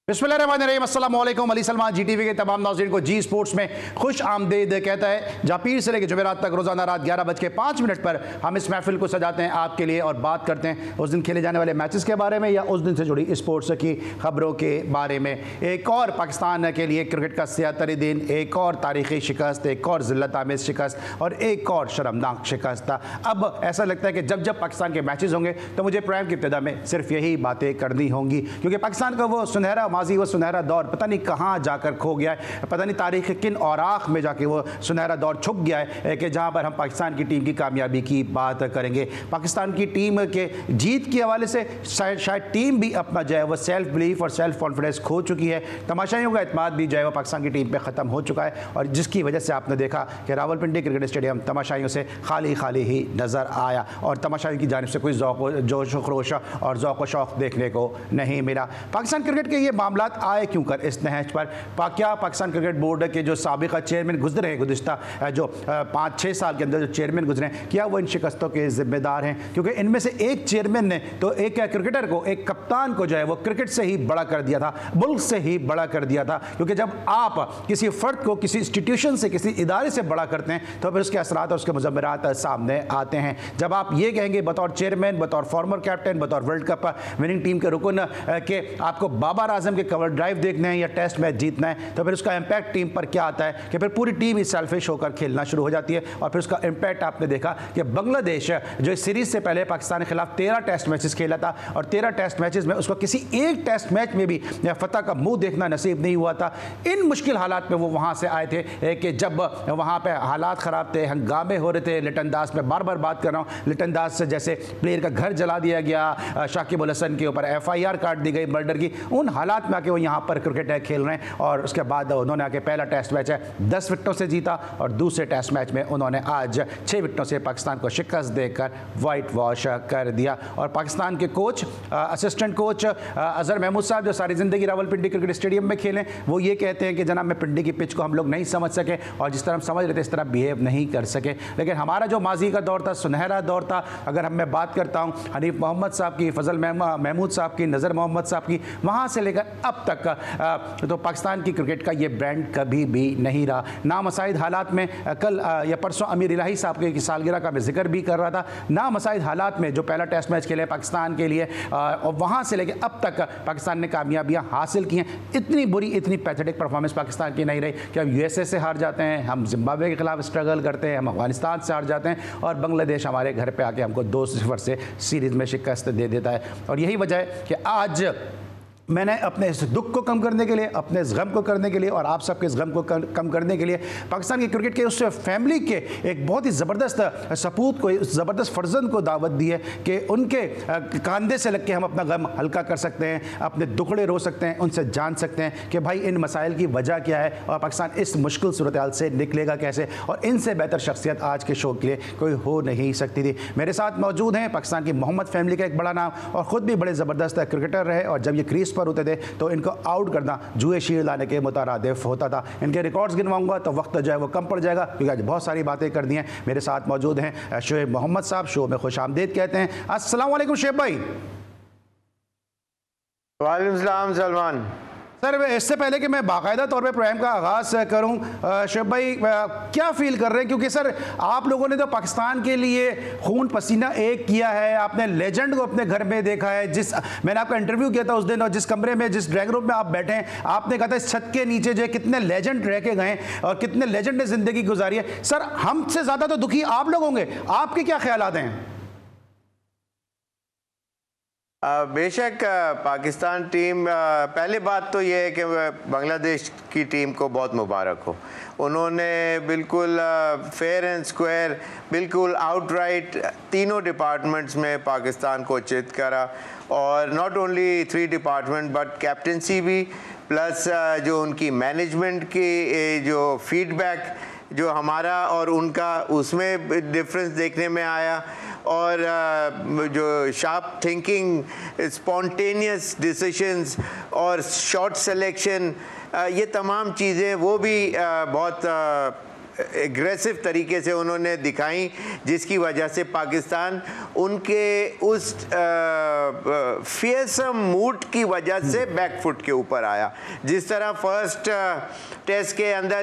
बिस्मिल्लाहिर्रहमानिर्रहीम, अस्सलाम वालेकुम। अली सलमान GTV के तमाम नाज़रीन को जी स्पोर्ट्स में खुश आमदीद कहता है, जहाँ पीर से लेकर जुमेरात तक रोज़ाना रात 11:05 पर हम इस महफिल को सजाते हैं आपके लिए और बात करते हैं उस दिन खेले जाने वाले मैचेस के बारे में या उस दिन से जुड़ी स्पोर्ट्स की खबरों के बारे में। एक और पाकिस्तान के लिए क्रिकेट का सियातरी दिन, एक और तारीख़ी शिकस्त, एक और ज़िल्लत आमेज़ शिकस्त और एक और शर्मनाक शिकस्त। अब ऐसा लगता है कि जब जब पाकिस्तान के मैचेस होंगे तो मुझे प्रोग्राम की इब्तिदा में सिर्फ यही बातें करनी होंगी, क्योंकि पाकिस्तान का वो सुनहरा माजी, वो सुनहरा दौर पता नहीं कहाँ जाकर खो गया है, पता नहीं तारीख़ किन औराख में जाके वो सुनहरा दौर छुप गया है कि जहाँ पर हम पाकिस्तान की टीम की कामयाबी की बात करेंगे। पाकिस्तान की टीम के जीत के हवाले से शायद टीम भी अपना जो है वो सेल्फ बिलीफ और सेल्फ कॉन्फिडेंस खो चुकी है। तमाशाइयों का एतमाद भी जो है वो पाकिस्तान की टीम पर ख़त्म हो चुका है और जिसकी वजह से आपने देखा कि रावलपिंडी क्रिकेट स्टेडियम तमाशाइयों से खाली खाली ही नज़र आया और तमाशाइयों की जानिब से कोई जोश व खरोश और ज़ौक़ व शौक़ देखने को नहीं मिला। पाकिस्तान क्रिकेट के ये मामला आए क्यों कर इस नहज पर? क्या पाकिस्तान क्रिकेट बोर्ड के जो साबिक़ा चेयरमैन गुजरे हैं, गुज़िश्ता जो 5-6 साल के अंदर जो चेयरमैन गुजरे हैं, क्या वो इन शिकस्तों के ज़िम्मेदार हैं? क्योंकि इनमें से एक चेयरमैन ने तो एक क्रिकेटर को, एक कप्तान को जो है वो क्रिकेट से ही बड़ा कर दिया था, मुल्क से ही बड़ा कर दिया था। क्योंकि जब आप किसी फ़र्द को किसी इंस्टीट्यूशन से, किसी इदारे से बड़ा करते हैं तो फिर उसके असरात और उसके मुज़म्मरात सामने आते हैं। जब आप ये कहेंगे बतौर चेयरमैन, बतौर फॉर्मर कैप्टन, बतौर वर्ल्ड कप विनिंग टीम के रुकन के आपको बाबर आजम के कवर ड्राइव देखने हैं या टेस्ट मैच जीतना है, तो फिर उसका इम्पैक्ट टीम पर क्या आता है कि फिर पूरी टीम ही सेल्फिश होकर खेलना शुरू हो जाती है। और फिर उसका इम्पैक्ट आपने देखा कि बांग्लादेश जो इस सीरीज़ से पहले पाकिस्तान के खिलाफ 13 टेस्ट मैचेस खेला था और 13 टेस्ट मैचेस में उसको किसी एक टेस्ट मैच में भी फतह का मुंह देखना नसीब नहीं हुआ था। इन मुश्किल हालात में वो वहाँ से आए थे कि जब वहाँ पर हालात ख़राब थे, हंगामे हो रहे थे। लिटन दास में बार बार बात कर रहा हूँ, लिटन दास जैसे प्लेयर का घर जला दिया गया, शाकिब अल हसन के ऊपर FIR काट दी गई मर्डर की, उन हालात में आके वो यहाँ पर क्रिकेट खेल रहे हैं। और उसके बाद उन्होंने आके पहला टेस्ट मैच है 10 विकेटों से जीता और दूसरे टेस्ट मैच में उन्होंने आज 6 विकेटों से पाकिस्तान को शिकस्त देकर वाइट वॉश कर दिया। और पाकिस्तान के coach, assistant coach Azhar Mahmood साहब, जो सारी ज़िंदगी रावलपिंडी क्रिकेट स्टेडियम में खेलें, वो ये कहते हैं कि जनाब मैं पिंडी की पिच को हम लोग नहीं समझ सके और जिस तरह हम समझ रहे थे इस तरह बिहेव नहीं कर सके। लेकिन हमारा जो माजी का दौर था, सुनहरा दौर था, अगर मैं बात करता हूँ हनीफ मोहम्मद साहब की, फजल महमूद साहब की, नज़र मोहम्मद साहब की, वहाँ से लेकर अब तक तो पाकिस्तान की क्रिकेट का ये ब्रांड कभी भी नहीं रहा। नामसाइद हालात में कल या परसों अमीर इलाही साहब की सालगिरह का मैं जिक्र भी कर रहा था, नामसाइद हालात में जो पहला टेस्ट मैच खेले पाकिस्तान के लिए और वहाँ से लेकर अब तक पाकिस्तान ने कामयाबियाँ हासिल की हैं। इतनी बुरी, इतनी पैथेटिक परफॉर्मेंस पाकिस्तान की नहीं रही कि हम USA से हार जाते हैं, हम जिम्बाब्वे के खिलाफ स्ट्रगल करते हैं, हम अफगानिस्तान से हार जाते हैं और बांग्लादेश हमारे घर पर आके हमको 2-0 से सीरीज़ में शिकस्त दे देता है। और यही वजह है कि आज मैंने अपने इस दुख को कम करने के लिए, अपने इस गम को करने के लिए और आप सबके इस गम को कम करने के लिए पाकिस्तान की क्रिकेट के उस फैमिली के एक बहुत ही ज़बरदस्त सपूत को, उस ज़बरदस्त फर्जंद को दावत दी है कि उनके कंधे से लग के हम अपना गम हल्का कर सकते हैं, अपने दुखड़े रो सकते हैं, उनसे जान सकते हैं कि भाई इन मसाइल की वजह क्या है और पाकिस्तान इस मुश्किल सूरत हाल से निकलेगा कैसे। और इनसे बेहतर शख्सियत आज के शो के लिए कोई हो नहीं सकती थी। मेरे साथ मौजूद हैं पाकिस्तान की मोहम्मद फैमिली का एक बड़ा नाम और ख़ुद भी बड़े ज़बरदस्त क्रिकेटर रहे और जब ये क्रीज पर होते थे तो इनको आउट करना जुए शीर लाने के मुतारादिफ होता था। इनके रिकॉर्ड्स गिनवाऊंगा तो वक्त जो है वो कम पड़ जाएगा क्योंकि आज बहुत सारी बातें कर दी हैं। मेरे साथ मौजूद हैं शोएब मोहम्मद साहब, शो में खुश आमदीद कहते हैं। अस्सलाम वालेकुम शोएब भाई। वालेकुम सलाम सलमान। सर, इससे पहले कि मैं बाकायदा तौर पे प्रोग्राम का आगाज़ करूं, शोएब भाई क्या फ़ील कर रहे हैं? क्योंकि सर आप लोगों ने तो पाकिस्तान के लिए खून पसीना एक किया है, आपने लेजेंड को अपने घर में देखा है। मैंने आपका इंटरव्यू किया था उस दिन और जिस कमरे में, जिस ड्राइंग रूम में आप बैठे हैं, आपने कहा था इस छत के नीचे जो कितने लेजेंड रह के गए और कितने लेजेंड ने ज़िंदगी गुजारी है। सर, हमसे ज़्यादा तो दुखी आप लोग होंगे, आपके क्या ख्यालात हैं? बेशक पाकिस्तान टीम, पहली बात तो ये है कि बांग्लादेश की टीम को बहुत मुबारक हो। उन्होंने बिल्कुल फेयर एंड स्क्वायर, बिल्कुल आउटराइट तीनों डिपार्टमेंट्स में पाकिस्तान को चित करा और not only 3 department but captaincy भी, प्लस जो उनकी मैनेजमेंट की जो फीडबैक जो हमारा और उनका, उसमें डिफरेंस देखने में आया और जो शार्प थिंकिंग, स्पॉन्टेनियस डिसीशंस और शॉट सिलेक्शन, ये तमाम चीज़ें वो भी बहुत एग्रेसिव तरीके से उन्होंने दिखाई, जिसकी वजह से पाकिस्तान उनके उस फियरसम मूड की वजह से बैकफुट के ऊपर आया। जिस तरह फर्स्ट टेस्ट के अंदर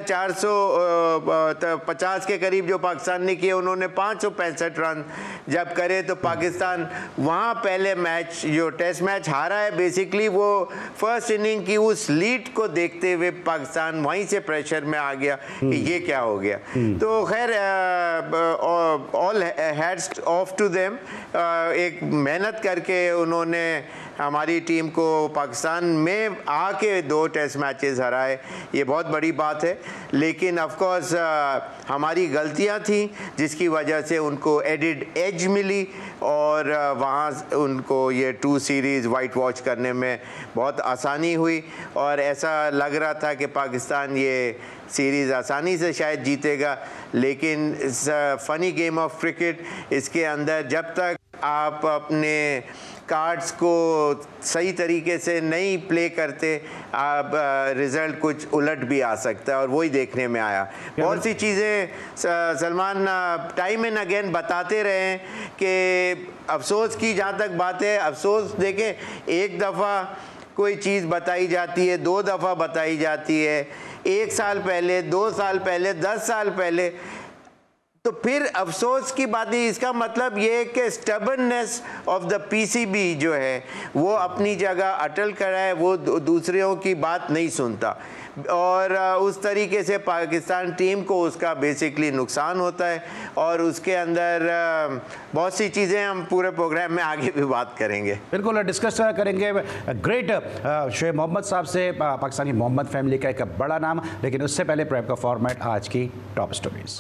450 के करीब जो पाकिस्तान ने किए, उन्होंने 565 रन जब करे तो पाकिस्तान वहाँ पहले मैच जो टेस्ट मैच हारा है, बेसिकली वो फर्स्ट इनिंग की उस लीड को देखते हुए पाकिस्तान वहीं से प्रेशर में आ गया कि ये क्या हो गया। तो खैर all hats off to them, एक मेहनत करके उन्होंने हमारी टीम को पाकिस्तान में आके 2 टेस्ट मैचेस हराए, ये बहुत बड़ी बात है। लेकिन ऑफ कोर्स हमारी गलतियां थी जिसकी वजह से उनको एडिड एज मिली और वहाँ उनको ये 2 सीरीज़ वाइट वॉश करने में बहुत आसानी हुई और ऐसा लग रहा था कि पाकिस्तान ये सीरीज़ आसानी से शायद जीतेगा। लेकिन इस फ़नी गेम ऑफ क्रिकेट, इसके अंदर जब तक आप अपने कार्ड्स को सही तरीके से नहीं प्ले करते, आप रिज़ल्ट कुछ उलट भी आ सकता है और वही देखने में आया। बहुत सी चीज़ें सलमान टाइम एंड अगेन बताते रहे कि अफसोस की जहाँ तक बात है, अफसोस देखें, एक दफ़ा कोई चीज़ बताई जाती है, 2 दफ़ा बताई जाती है, 1 साल पहले, 2 साल पहले, 10 साल पहले, तो फिर अफसोस की बात नहीं। इसका मतलब ये है कि स्टबर्ननेस ऑफ द पीसीबी जो है वो अपनी जगह अटल खड़ा है, वो दूसरों की बात नहीं सुनता और उस तरीके से पाकिस्तान टीम को उसका बेसिकली नुकसान होता है और उसके अंदर बहुत सी चीज़ें हम पूरे प्रोग्राम में आगे भी बात करेंगे। बिल्कुल डिस्कस करेंगे ग्रेट शोएब मोहम्मद साहब से, पाकिस्तानी मोहम्मद फैमिली का एक बड़ा नाम। लेकिन उससे पहले प्रेप का फॉर्मेट, आज की टॉप स्टोरीज।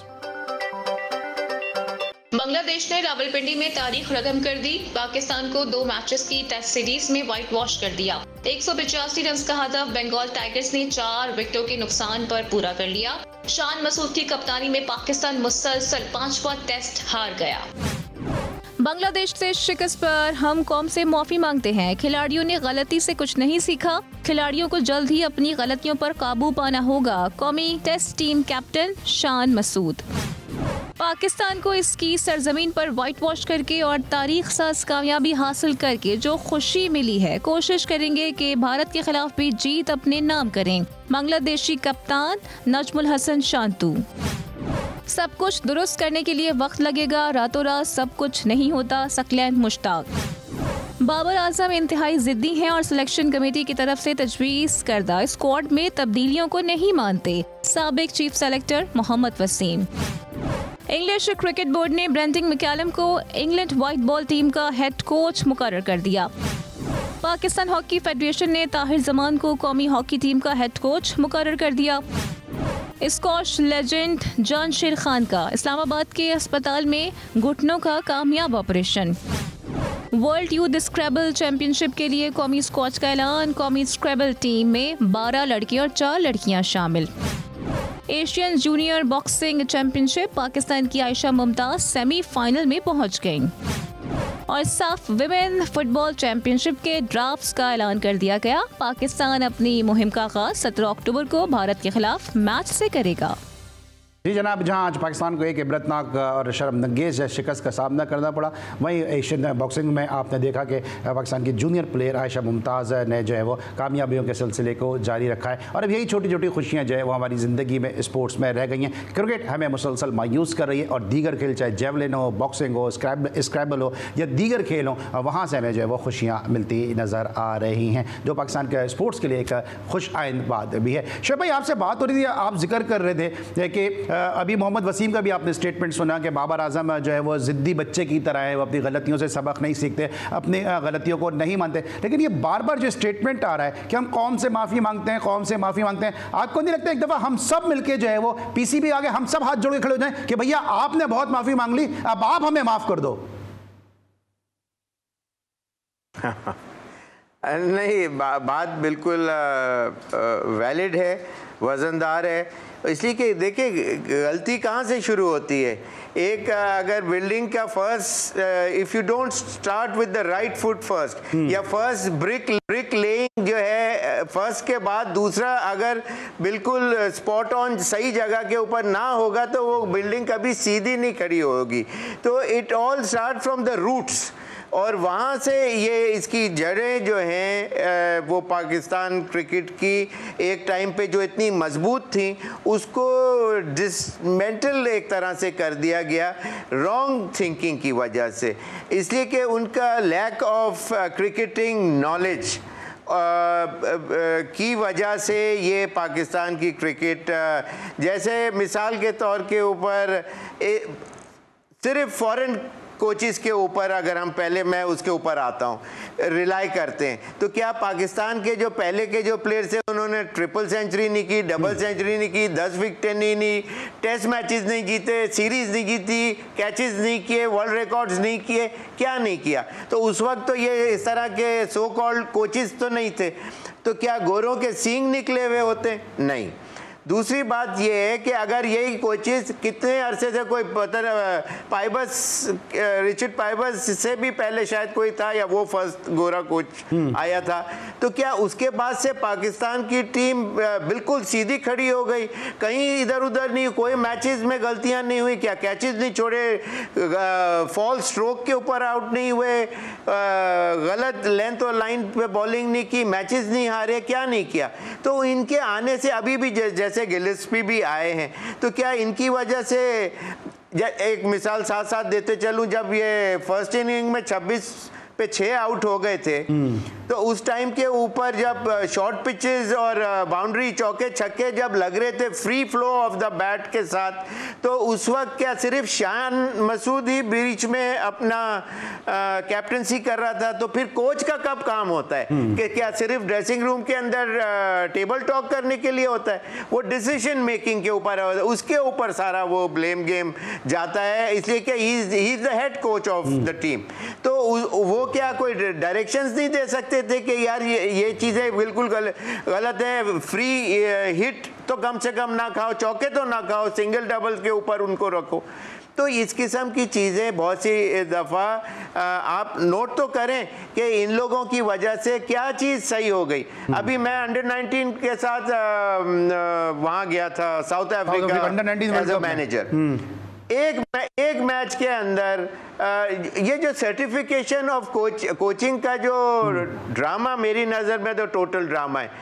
बांग्लादेश ने रावलपिंडी में तारीख रकम कर दी, पाकिस्तान को 2 मैचेस की टेस्ट सीरीज में व्हाइट वॉश कर दिया। 185 रन का हदफ बंगाल टाइगर्स ने 4 विकेटों के नुकसान पर पूरा कर लिया। शान मसूद की कप्तानी में पाकिस्तान मुसलसल 5वां टेस्ट हार गया। बांग्लादेश से शिकस्त पर हम कौम से माफी मांगते हैं, खिलाड़ियों ने गलती से कुछ नहीं सीखा, खिलाड़ियों को जल्द ही अपनी गलतियों पर काबू पाना होगा, कौमी test team captain Shan Masood. Pakistan को इसकी सरजमीन पर व्हाइट वॉश करके और तारीख साज कामयाबी हासिल करके जो खुशी मिली है, कोशिश करेंगे कि भारत के खिलाफ भी जीत अपने नाम करें, बांग्लादेशी कप्तान नजमुल हसन शांतू। सब कुछ दुरुस्त करने के लिए वक्त लगेगा, रातों रात सब कुछ नहीं होता, सकलैन मुश्ताक। बाबर आजम इंतहाई जिद्दी हैं और सिलेक्शन कमेटी की तरफ से तजवीज़ करदा स्क्वाड में तब्दीलियों को नहीं मानते, साबिक chief selector Mohammad Wasim. English cricket board ने ब्रेंटन मैकलम को इंग्लैंड व्हाइट बॉल टीम का हेड कोच मुकर्रर कर दिया। पाकिस्तान हॉकी फेडरेशन ने ताहिर जमान को कौमी हॉकी टीम का हेड कोच मुकर्रर कर दिया। स्कॉश लेजेंड जॉन शेर खान का इस्लामाबाद के अस्पताल में घुटनों का कामयाब operation. World youth scrabble championship के लिए कौमी स्क्वाड का ऐलान, कौमी स्क्रैबल टीम में 12 लड़के और 4 लड़कियां शामिल। Asian junior boxing championship, Pakistan की आयशा मुमताज सेमीफाइनल में पहुंच गईं। और साफ विमेन फुटबॉल चैंपियनशिप के ड्राफ्ट्स का ऐलान कर दिया गया, पाकिस्तान अपनी मुहिम का आगाज 17 अक्टूबर को भारत के खिलाफ मैच से करेगा। जी जनाब, जहां आज पाकिस्तान को एक इबरतनाक और शर्मनंगेज शिकस्त का सामना करना पड़ा, वहीं एशियन बॉक्सिंग में आपने देखा कि पाकिस्तान की जूनियर प्लेयर आयशा मुमताज़ ने जो है वो कामयाबियों के सिलसिले को जारी रखा है। और अब यही छोटी छोटी खुशियाँ जो है वो हमारी ज़िंदगी में स्पोर्ट्स में रह गई हैं। क्रिकेट हमें मुसलसल मायूस कर रही है और दीगर खेल, चाहे जेवलिन हो, बॉक्सिंग हो, स्क्रैबल हो या दीगर खेल हो, वहाँ से हमें जो है वो खुशियाँ मिलती नज़र आ रही हैं, जो पाकिस्तान के स्पोर्ट्स के लिए एक खुश आइंद बात भी है। शोएब भाई, आपसे बात हो रही थी, आप जिक्र कर रहे थे कि अभी मोहम्मद वसीम का भी आपने स्टेटमेंट सुना कि बाबर आजम जो है वो ज़िद्दी बच्चे की तरह है, वो अपनी गलतियों से सबक नहीं सीखते, अपनी गलतियों को नहीं मानते। लेकिन ये बार बार जो स्टेटमेंट आ रहा है कि हम कौम से माफ़ी मांगते हैं, कौम से माफ़ी मांगते हैं, आपको नहीं लगता एक दफ़ा हम सब मिलके जो है वो पीसीबी आगे हम सब हाथ जोड़ के खड़े हो जाएं कि भैया आपने बहुत माफ़ी मांग ली, अब आप हमें माफ़ कर दो? नहीं, बात बिल्कुल वैलिड है, वज़नदार है, इसलिए कि देखिए गलती कहाँ से शुरू होती है। एक अगर बिल्डिंग का first, if you don't start with the right foot first, या फर्स्ट ब्रिक लेइंग जो है फर्स्ट के बाद दूसरा अगर बिल्कुल स्पॉट ऑन सही जगह के ऊपर ना होगा तो वो बिल्डिंग कभी सीधी नहीं खड़ी होगी। तो it all start from the roots, और वहाँ से ये इसकी जड़ें जो हैं वो पाकिस्तान क्रिकेट की एक टाइम पे जो इतनी मजबूत थी उसको डिसमेंटल एक तरह से कर दिया गया रॉन्ग थिंकिंग की वजह से, इसलिए कि उनका लैक ऑफ क्रिकेटिंग नॉलेज की वजह से ये पाकिस्तान की क्रिकेट, जैसे मिसाल के तौर के ऊपर सिर्फ फॉरेन कोचिज़ के ऊपर अगर हम मैं उसके ऊपर आता हूँ, रिलाई करते हैं, तो क्या पाकिस्तान के जो पहले के जो प्लेयर्स हैं उन्होंने ट्रिपल सेंचुरी नहीं की, डबल सेंचुरी नहीं की, 10 विकेटें नहीं ली, टेस्ट मैचेस नहीं जीते, सीरीज़ नहीं जीती, कैचेस नहीं किए, वर्ल्ड रिकॉर्ड्स नहीं किए, क्या नहीं किया? तो उस वक्त तो ये इस तरह के सो कॉल्ड कोचिज़ तो नहीं थे, तो क्या गोरों के सींग निकले हुए होते? नहीं। दूसरी बात यह है कि अगर यही कोचेस कितने अरसे से कोई पाइबस, रिचर्ड पाइबस से भी पहले शायद कोई था या वो फर्स्ट गोरा कोच आया था, तो क्या उसके बाद से पाकिस्तान की टीम बिल्कुल सीधी खड़ी हो गई? कहीं इधर उधर नहीं, कोई मैचेस में गलतियां नहीं हुई, क्या कैचेस नहीं छोड़े, फॉल स्ट्रोक के ऊपर आउट नहीं हुए, गलत लेंथ और लाइन पे बॉलिंग नहीं की, मैचेस नहीं हारे, क्या नहीं किया? तो इनके आने से अभी भी जैसे गिलेस्पी भी आए हैं, तो क्या इनकी वजह से, एक मिसाल साथ साथ देते चलूं, जब ये फर्स्ट इनिंग में 26 पे 6 आउट हो गए थे, तो उस टाइम के ऊपर जब शॉर्ट पिचेस और बाउंड्री चौके छक्के जब लग रहे थे free flow of the bat के साथ, तो उस वक्त क्या सिर्फ शान मसूद ही बीच में अपना कैप्टनसी कर रहा था? तो फिर कोच का कब काम होता है? कि क्या सिर्फ ड्रेसिंग रूम के अंदर टेबल टॉक करने के लिए होता है? वो डिसीजन मेकिंग के ऊपर है, उसके ऊपर सारा वो ब्लेम गेम जाता है, इसलिए कि he is the head coach of the team. तो वो क्या कोई डायरेक्शंस नहीं दे सकते थे कि यार ये चीज़ें बिल्कुल गलत है, फ्री हिट तो कम से कम ना खाओ, चौके तो ना खाओ, सिंगल डबल के ऊपर उनको रखो? तो इस किस्म की चीज़ें बहुत सी दफ़ा आप नोट तो करें कि इन लोगों की वजह से क्या चीज़ सही हो गई। अभी मैं अंडर 19 के साथ वहाँ गया था South Africa as a manager. एक मैच के अंदर ये जो सर्टिफिकेशन ऑफ कोचिंग का जो ड्रामा मेरी नज़र में तो टोटल ड्रामा है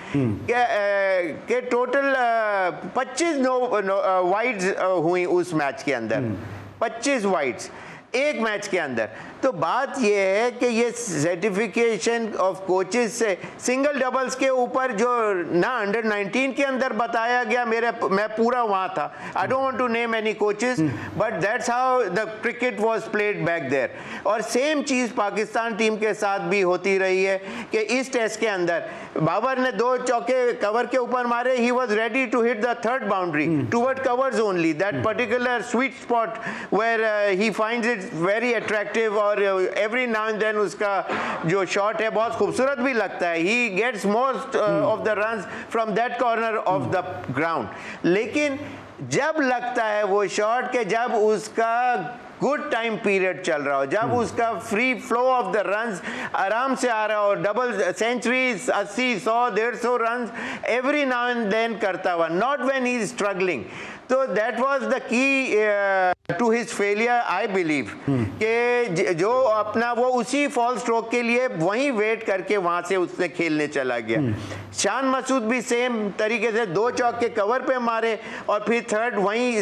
कि टोटल 25 वाइड्स हुई उस मैच के अंदर, 25 वाइड्स एक मैच के अंदर। तो बात यह है कि ये सर्टिफिकेशन ऑफ कोचेस से सिंगल डबल्स के ऊपर जो ना अंडर 19 के अंदर बताया गया, मैं पूरा वहाँ था, I don't want to name any coaches, but that's how the cricket was played back there. और सेम चीज़ पाकिस्तान टीम के साथ भी होती रही है कि इस टेस्ट के अंदर बाबर ने 2 चौके कवर के ऊपर मारे, he was ready to hit the third boundary toward covers only, that particular sweet spot where he finds it very attractive, और एवरी नाउ एंड देन उसका जो शॉट है बहुत खूबसूरत भी लगता है, he gets most of the runs from that corner of the ground. लेकिन जब लगता है वो शॉट के जब उसका गुड टाइम पीरियड चल रहा हो, जब उसका free flow of the runs आराम से आ रहा हो, double centuries 80, 100, 150 runs every now and then करता हुआ, not when he is struggling. तो that was the key to his failure I believe, कि जो अपना वो उसी फॉल स्ट्रोक के लिए वहीं वेट करके वहां से उसने खेलने चला गया। शान मसूद भी सेम तरीके से 2 चौके कवर पे मारे और फिर थर्ड वहीं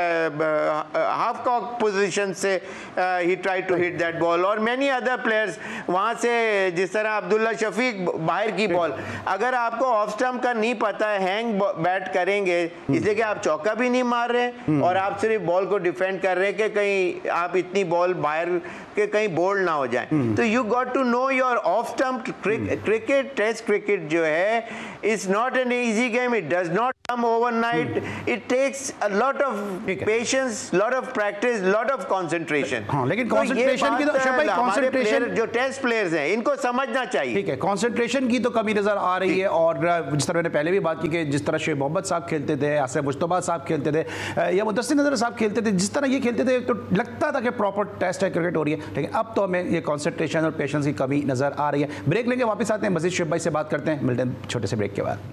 हाफ कॉक पोजीशन से ही try to hit that ball, और मैनी अदर प्लेयर्स वहां से, जिस तरह अब्दुल्ला शफीक बाहर की बॉल, अगर आपको ऑफ स्टंप का नहीं पता है, हैंग बैट करेंगे, इसलिए कि आप चौका भी नहीं मार रहे और आप सिर्फ बॉल को डिफेंड डिपेंड कर रहे हैं कि कहीं आप इतनी बॉल बाहर के कहीं बोल्ड ना हो जाए। तो you got to know your off stump cricket, test cricket जो है is not an easy game, it does not come overnight, it takes a lot of patience, lot of practice, lot of concentration. लेकिन concentration की तो हमारे player जो test players हैं इनको समझना चाहिए। ठीक है, कंसंट्रेशन की तो कमी नजर आ रही है, और जिस तरह मैंने पहले भी बात की कि जिस तरह शेख मोहम्मद साहब खेलते थे, आसिफ मुश्तबा साहब खेलते थे, या मुदस्सिर नजर साहब खेलते थे, जिस तरह ये खेलते थे तो लगता था कि प्रॉपर टेस्ट है, क्रिकेट हो रही है। लेकिन अब तो हमें ये कंसंट्रेशन और पेशेंस की कमी नजर आ रही है। ब्रेक लेंगे, वापस आते हैं, मजीद शुएब भाई से बात करते हैं, मिलते हैं छोटे से ब्रेक के बाद।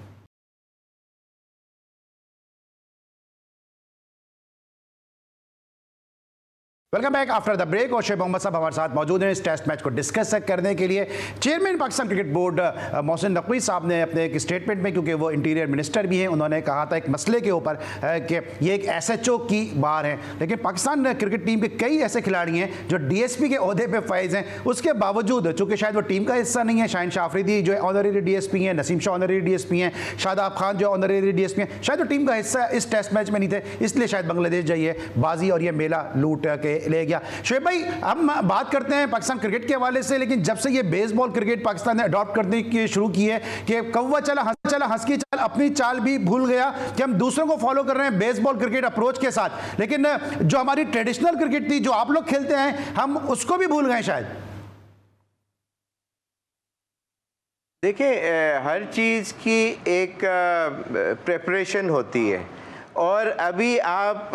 Welcome back after the break. और शेख मोहम्मद साहब हमारे साथ मौजूद हैं इस टेस्ट मैच को डिस्कस करने के लिए। Chairman Pakistan cricket board Mohsin Naqvi साहब ने अपने एक स्टेटमेंट में, क्योंकि वो इंटीरियर मिनिस्टर भी हैं, उन्होंने कहा था एक मसले के ऊपर कि ये एक SHO की बार है, लेकिन पाकिस्तान क्रिकेट टीम के कई ऐसे खिलाड़ी हैं जो DSP के ओहदे पर फाइज हैं। उसके बावजूद चूँकि शायद वो टीम का हिस्सा नहीं है, शाहिन शाह आफरीदी जो ऑनरेरी DSP हैं, नसीम शाह ऑनरेरी DSP हैं, शादाब खान जो ऑनरेरी DSP हैं, शायद वो टीम का हिस्सा इस टेस्ट मैच में नहीं थे, इसलिए शायद बांग्लादेश जाइए बाजी और ये मेला लूट के ले गया। शुएब भाई, हम बात करते हैं पाकिस्तान क्रिकेट के हवाले से, लेकिन जब से ये बेसबॉल क्रिकेट पाकिस्तान ने अडॉप्ट करने की शुरू की है कि कौवा चला हंस की चाल, अपनी चाल भी भूल गया कि हम दूसरों को फॉलो कर रहे हैं बेसबॉल क्रिकेट अप्रोच के साथ, लेकिन जो हमारी ट्रेडिशनल क्रिकेट थी जो आप लोग खेलते हैं हम उसको भी भूल गए शायद। देखिए, हर चीज़ की एक प्रिपरेशन होती है, और अभी आप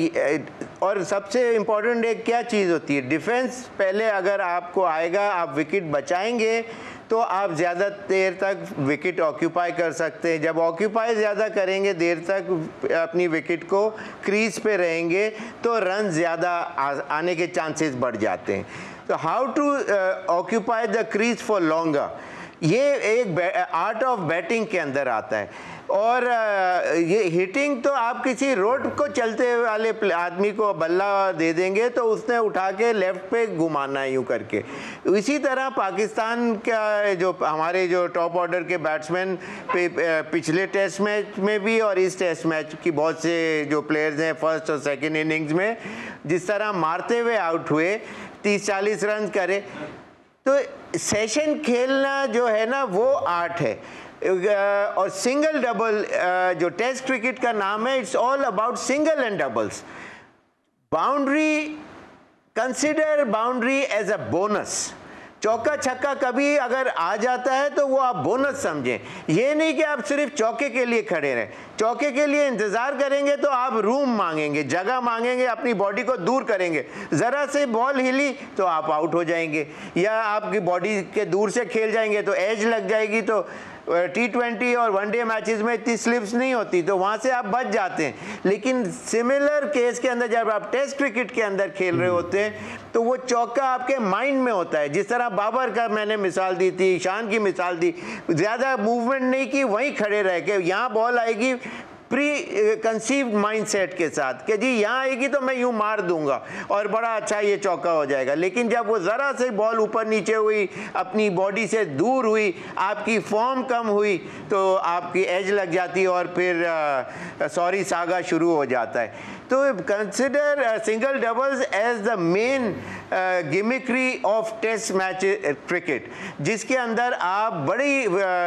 और सबसे इम्पोर्टेंट एक क्या चीज़ होती है, डिफेंस पहले अगर आपको आएगा, आप विकेट बचाएंगे तो आप ज़्यादा देर तक विकेट ऑक्यूपाई कर सकते हैं। जब ऑक्यूपाई ज़्यादा करेंगे, देर तक अपनी विकेट को क्रीज पे रहेंगे, तो रन ज़्यादा आने के चांसेस बढ़ जाते हैं। तो how to occupy the crease for longer, ये एक आर्ट ऑफ बैटिंग के अंदर आता है। और ये हिटिंग तो आप किसी रोड को चलते वाले आदमी को बल्ला दे देंगे तो उसने उठा के लेफ्ट पे घुमाना है यूँ करके। इसी तरह पाकिस्तान का जो हमारे जो टॉप ऑर्डर के बैट्समैन पिछले टेस्ट मैच में भी और इस टेस्ट मैच की बहुत से जो प्लेयर्स हैं फर्स्ट और सेकेंड इनिंग्स में जिस तरह मारते हुए आउट हुए, 30-40 रन करे, तो सेशन खेलना जो है ना वो आर्ट है। और सिंगल डबल जो टेस्ट क्रिकेट का नाम है, it's all about single and doubles. Boundary, consider boundary as a bonus. चौका छक्का कभी अगर आ जाता है तो वो आप बोनस समझें, ये नहीं कि आप सिर्फ चौके के लिए खड़े रहें। चौके के लिए इंतजार करेंगे तो आप रूम मांगेंगे, जगह मांगेंगे, अपनी बॉडी को दूर करेंगे। ज़रा से बॉल हिली तो आप आउट हो जाएंगे, या आपकी बॉडी के दूर से खेल जाएंगे तो एज लग जाएगी। तो T20 और वनडे मैचेस में इतनी स्लिप्स नहीं होती, तो वहाँ से आप बच जाते हैं। लेकिन सिमिलर केस के अंदर जब आप टेस्ट क्रिकेट के अंदर खेल रहे होते हैं तो वो चौका आपके माइंड में होता है। जिस तरह बाबर का मैंने मिसाल दी थी, ईशान की मिसाल दी, ज़्यादा मूवमेंट नहीं की, वहीं खड़े रह के यहाँ बॉल आएगी प्री कंसीव्ड माइंडसेट के साथ कि जी यहाँ आएगी तो मैं यूँ मार दूंगा और बड़ा अच्छा ये चौका हो जाएगा। लेकिन जब वो ज़रा से बॉल ऊपर नीचे हुई, अपनी बॉडी से दूर हुई, आपकी फॉर्म कम हुई, तो आपकी एज लग जाती है और फिर सॉरी सागा शुरू हो जाता है। तो consider single doubles as the main gimmickry of test match cricket, जिसके अंदर आप बड़ी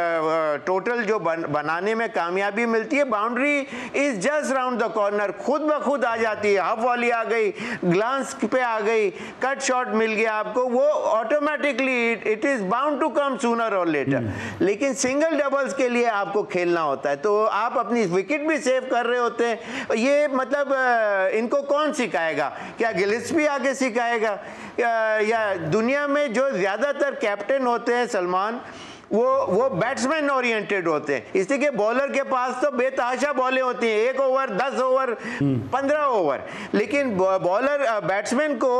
टोटल जो बनाने में कामयाबी मिलती है। Boundary is just round the corner, खुद ब खुद आ जाती है। हाफ वॉली आ गई, ग्लांस पे आ गई, कट शॉट मिल गया आपको, वो automatically it is bound to come sooner और लेटर। लेकिन सिंगल डबल्स के लिए आपको खेलना होता है, तो आप अपनी विकेट भी सेव कर रहे होते हैं। ये मतलब इनको कौन सिखाएगा? क्या गिलिस्पी आगे सिखाएगा? या दुनिया में जो ज्यादातर कैप्टन होते हैं सलमान, वो बैट्समैन ओरिएंटेड होते हैं, इसलिए कि बॉलर के पास तो बेतहाशा बॉलें होती हैं, 1 ओवर, 10 ओवर, 15 ओवर। लेकिन बॉलर बैट्समैन को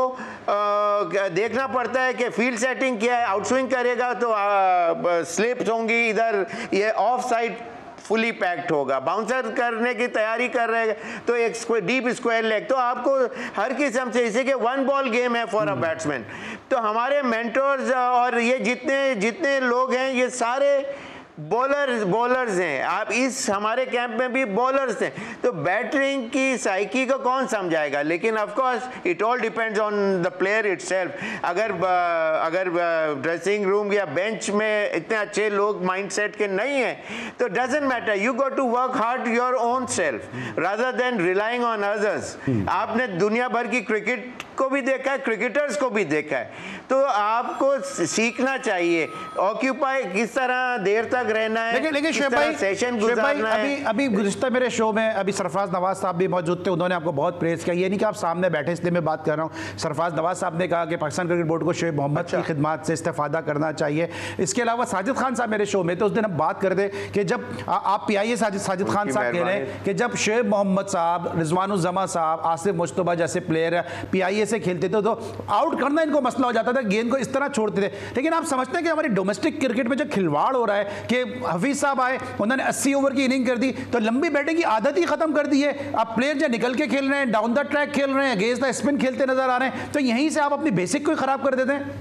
देखना पड़ता है कि फील्ड सेटिंग क्या है, आउटस्विंग करेगा तो स्लिप्स होंगी, इधर ये ऑफ साइड फुली पैक्ड होगा, बाउंसर करने की तैयारी कर रहे हैं तो एक डीप स्क्वायर लेग, तो आपको हर किस्म से, इसे कि 1 बॉल गेम है फॉर अ बैट्समैन। तो हमारे मेंटर्स और ये जितने लोग हैं, ये सारे बॉलर्स हैं। आप इस हमारे कैंप में भी बॉलर्स हैं, तो बैटिंग की साइकी को कौन समझाएगा? लेकिन of course it all depends on the player itself. अगर ड्रेसिंग रूम या बेंच में इतने अच्छे लोग माइंडसेट के नहीं हैं तो doesn't matter, you got to work hard your own self rather than relying on others. आपने दुनिया भर की क्रिकेट को भी देखा है, क्रिकेटर्स को भी देखा है, तो आपको सीखना चाहिए ऑक्यूपाई किस तरह देर तक रहना है, लेकिन किस तरह सेशन गुजारना है। अभी गुज़िश्ता मेरे शो में अभी सरफराज नवाज साहब भी मौजूद थे, उन्होंने आपको बहुत प्रेज किया। ये नहीं कि आप सामने बैठे इसलिए मैं बात कर रहा हूँ। सरफराज नवाज साहब ने कहा कि पाकिस्तान क्रिकेट बोर्ड को शोएब मोहम्मद की खिदमत से इस्तेफादा करना चाहिए। इसके अलावा साजिद खान साहब मेरे शो में थे, उस दिन हम बात करते कि जब आप PIA साजिद खान साहब कह रहे हैं कि जब शोएब मोहम्मद साहब, रिजवानुज़्ज़मा साहब, आसिफ मुश्तबा जैसे प्लेयर PIA से खेलते थे तो आउट करना इनको मसला हो जाता था, गेंद को इस तरह छोड़ते थे। लेकिन आप समझते हैं कि हमारी डोमेस्टिक क्रिकेट में जो खिलवाड़ हो रहा है कि हफीज साहब आए, उन्होंने 80 ओवर की इनिंग कर दी, तो लंबी बैटिंग की आदत ही खत्म कर दी है। अब प्लेयर जो निकल के खेल रहे हैं, डाउन द ट्रैक खेल रहे हैं, अगेंस्ट द स्पिन खेलते नजर आ रहे हैं, तो यहीं से आप अपनी बेसिक को खराब कर देते हैं।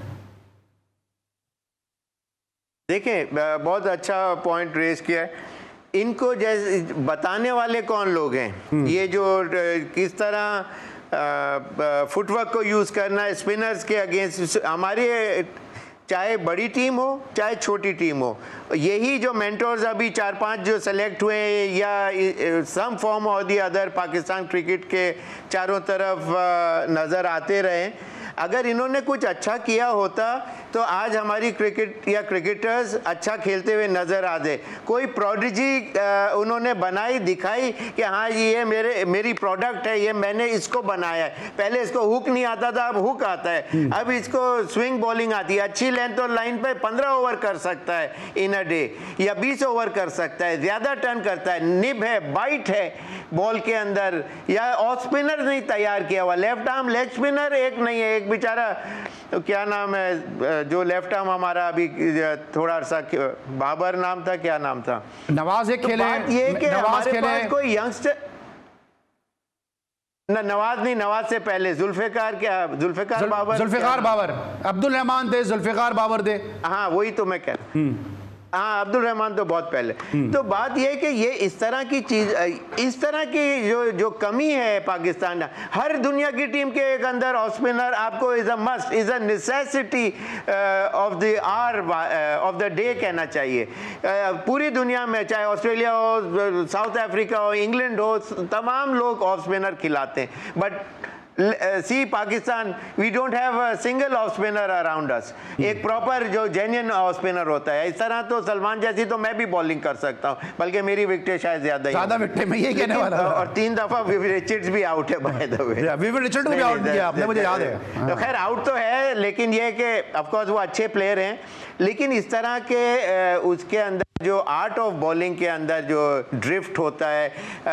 देखिए, बहुत अच्छा पॉइंट रेज किया है। इनको जैसे बताने वाले कौन लोग हैं, ये जो किस तरह फुटवर्क को यूज़ करना है स्पिनर्स के अगेंस्ट, हमारी चाहे बड़ी टीम हो चाहे छोटी टीम हो, यही जो मेंटोर्स अभी 4-5 जो सेलेक्ट हुए या सम फॉर्म और दी अदर पाकिस्तान क्रिकेट के चारों तरफ नज़र आते रहे, अगर इन्होंने कुछ अच्छा किया होता तो आज हमारी क्रिकेट या क्रिकेटर्स अच्छा खेलते हुए नज़र आ जाए। कोई प्रोडिजी उन्होंने बनाई दिखाई कि हाँ ये मेरी प्रोडक्ट है, ये मैंने इसको बनाया है। पहले इसको हुक नहीं आता था, अब हुक आता है। अब इसको स्विंग बॉलिंग आती है, अच्छी लेंथ और लाइन पे 15 ओवर कर सकता है इन अ डे, या 20 ओवर कर सकता है, ज़्यादा टर्न करता है, निब है, बाइट है बॉल के अंदर, या ऑफ स्पिनर नहीं तैयार किया हुआ, लेफ्ट आर्म लेग स्पिनर एक नहीं है। एक बेचारा तो क्या नाम है जो लेफ्ट आर्म हमारा अभी थोड़ा अरसा, बाबर नाम था, क्या नाम था, नवाज एक खेले, ये कि हमारे पास कोई यंगस्टर, नवाज नहीं, नवाज से पहले जुल्फिकार बाबर, अब्दुल रहमान थे, जुल्फिकार बाबर थे। हाँ वही तो मैं कह रहा हूँ, हाँ अब्दुल रहमान तो बहुत पहले। तो बात यह है कि ये इस तरह की चीज, इस तरह की जो कमी है पाकिस्तान, हर दुनिया की टीम के एक अंदर ऑफ स्पिनर आपको is a must, is a necessity of the hour of the day कहना चाहिए। पूरी दुनिया में चाहे ऑस्ट्रेलिया हो, साउथ अफ्रीका हो, इंग्लैंड हो, तमाम लोग ऑफ स्पिनर खिलाते हैं। But see Pakistan, we don't have a single off spinner around us, एक प्रॉपर जो जेन्युइन ऑफ स्पिनर होता है। इस तरह तो सलमान जैसी तो मैं भी बॉलिंग कर सकता हूँ, बल्कि मेरी विकेटें शायद ज्यादा विकेटें मैं ये कहने वाला था। और 3 दफा विविन रिचर्ड्स भी आउट है by the way, Vivian Richard को भी आउट किया आपने, मुझे याद है। तो खैर आउट तो है, लेकिन ये कि ऑफ कोर्स वो अच्छे प्लेयर हैं, लेकिन इस तरह के उसके अंदर जो आर्ट ऑफ बॉलिंग के अंदर जो ड्रिफ्ट होता है,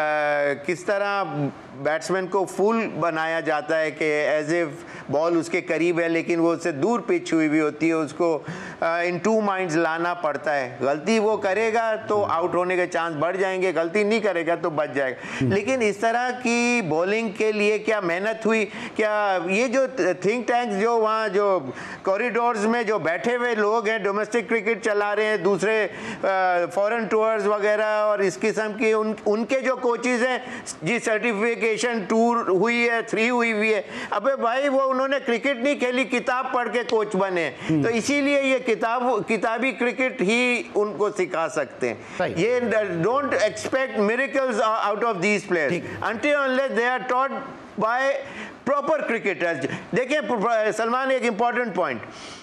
किस तरह बैट्समैन को फुल बनाया जाता है कि एज इफ बॉल उसके करीब है लेकिन वो उससे दूर पिच हुई होती है, उसको इन 2 माइंड्स लाना पड़ता है। गलती वो करेगा तो आउट होने के चांस बढ़ जाएंगे, गलती नहीं करेगा तो बच जाएगा। लेकिन इस तरह की बॉलिंग के लिए क्या मेहनत हुई, क्या ये जो थिंक टैंक्स जो वहाँ जो कॉरिडोर्स में जो बैठे हुए लोग हैं, डोमेस्टिक क्रिकेट चला रहे हैं, दूसरे फॉरेन टूर्स वगैरह और इस किस्म की उनके जो कोचेज हैं, जी सर्टिफिकेशन 2 हुई है, 3 हुई है, अबे भाई वो उन्होंने क्रिकेट नहीं खेली, किताब पढ़ के कोच बने। तो इसीलिए ये किताबी क्रिकेट ही उनको सिखा सकते हैं। ये don't expect miracles out of these players until unless they are taught by proper cricketers. देखिए सलमान, एक इंपॉर्टेंट पॉइंट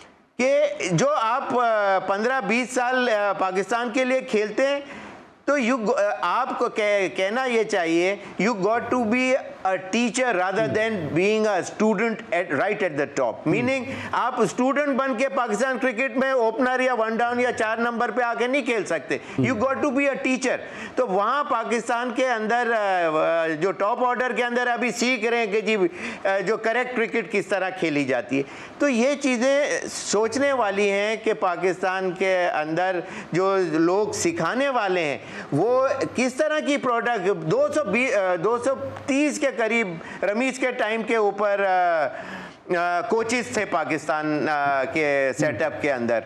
कि जो आप 15-20 साल पाकिस्तान के लिए खेलते हैं तो आपको कहना ये चाहिए, you got to be a teacher rather than being a student right at the top. Meaning आप स्टूडेंट बन के पाकिस्तान क्रिकेट में ओपनर या 1 डाउन या 4 नंबर पे आके नहीं खेल सकते, you got to be a teacher. तो वहाँ पाकिस्तान के अंदर जो टॉप ऑर्डर के अंदर अभी सीख रहे हैं कि जी जो करेक्ट क्रिकेट किस तरह खेली जाती है। तो ये चीज़ें सोचने वाली हैं कि पाकिस्तान के अंदर जो लोग सिखाने वाले हैं वो किस तरह की प्रोडक्ट, 230 के करीब रमीज के टाइम के ऊपर कोचेस थे पाकिस्तान के सेटअप के अंदर।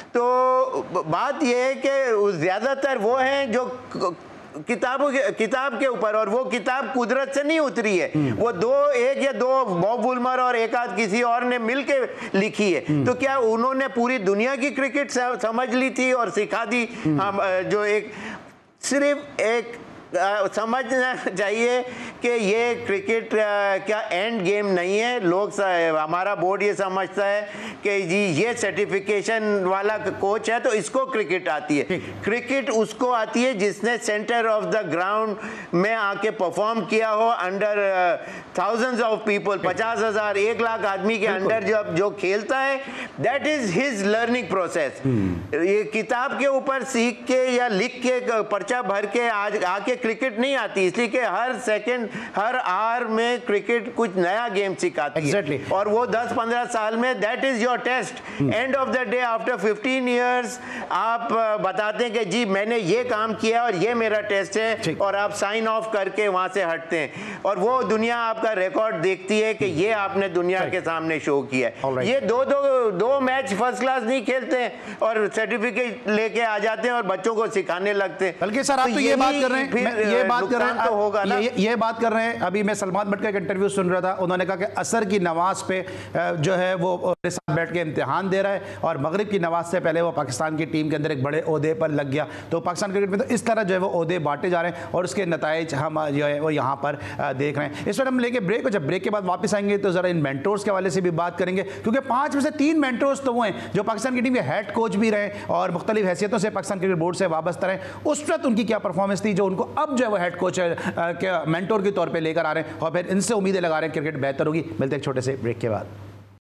तो बात यह है कि ज़्यादातर वो हैं जो किताब के ऊपर, और वो किताब कुदरत से नहीं उतरी है, वो एक या दो बॉब वुलमर और एक आध किसी और ने मिलके लिखी है। तो क्या उन्होंने पूरी दुनिया की क्रिकेट समझ ली थी और सिखा दी? हम जो एक सिर्फ एक समझना चाहिए कि ये क्रिकेट क्या एंड गेम नहीं है। लोग हमारा बोर्ड ये समझता है कि जी ये सर्टिफिकेशन वाला कोच है तो इसको क्रिकेट आती है। क्रिकेट उसको आती है जिसने सेंटर ऑफ द ग्राउंड में आके परफॉर्म किया हो under thousands of people, 50,000 1 lakh आदमी के अंडर जो खेलता है, that is his learning process. ये किताब के ऊपर सीख के या लिख के पर्चा भर के आज आके क्रिकेट नहीं आती, इसलिए कि हर सेकंड हर आवर में क्रिकेट कुछ नया गेम सिखाती है। और वो 10-15 साल में that is your test. End of the day after 15 years आप बताते हैं कि जी मैंने ये काम किया और ये मेरा टेस्ट है, और आप साइन ऑफ करके वहां से हटते हैं और वो दुनिया आपका रिकॉर्ड देखती है कि ये आपने दुनिया के सामने शो किया है। ये दो मैच फर्स्ट क्लास नहीं खेलते हैं और सर्टिफिकेट लेके आ जाते हैं और बच्चों को सिखाने लगते हैं। बल्कि सर आप तो ये बात कर रहे हैं, ये बात कर रहे हैं तो होगा ना, ये बात कर रहे हैं। अभी मैं सलमान भट्ट का एक इंटरव्यू सुन रहा था, उन्होंने कहा कि असर की नमाज पे जो है वो मेरे साथ बैठ के इम्तिहान दे रहा है और मगरिब की नमाज से पहले वो पाकिस्तान की टीम के अंदर एक बड़े ओहदे पर लग गया। तो पाकिस्तान क्रिकेट में तो इस तरह जो है वो ओहदे बांटे जा रहे हैं और उसके नताइज हम जो है वो यहाँ पर देख रहे हैं। इस वक्त हम लेके ब्रेक, और जब ब्रेक के बाद वापस आएंगे तो जरा इन मेंटोर्स के हवाले से भी बात करेंगे, क्योंकि 5 में से 3 मेंटोर्स तो वो हैं जो पाकिस्तान की टीम के हेड कोच भी रहे और मुख्तलिफ हैसियतों से पाकिस्तान क्रिकेट बोर्ड से वाबस्ता रहे। उस वक्त उनकी क्या परफॉर्मेंस थी जो उनको अब जो है वो हेड कोच के मेंटोर के तौर पे लेकर आ रहे हैं, और फिर इनसे उम्मीदें लगा रहे हैं क्रिकेट बेहतर होगी। मिलते हैं एक छोटे से ब्रेक के बाद।